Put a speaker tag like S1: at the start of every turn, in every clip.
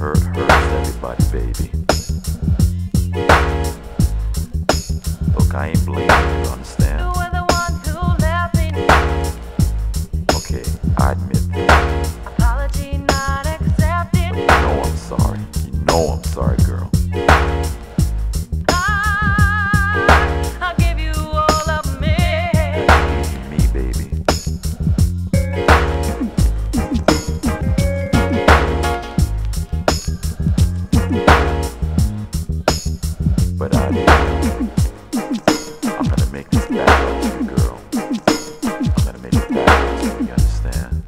S1: hurt hurts everybody, baby. Look, I ain't blaming you, you understand?
S2: You were the one who left me.
S1: Okay, I admit that.
S2: Apology not accepted.
S1: You know I'm sorry. You know I'm sorry, girl.
S2: I'll give you all of me.
S1: Me, baby. But I'm gonna make this back up to you, girl. I'm gonna make it back up to you, you understand?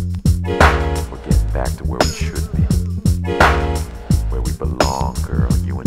S1: We're getting back to where we should be. Where we belong, girl. You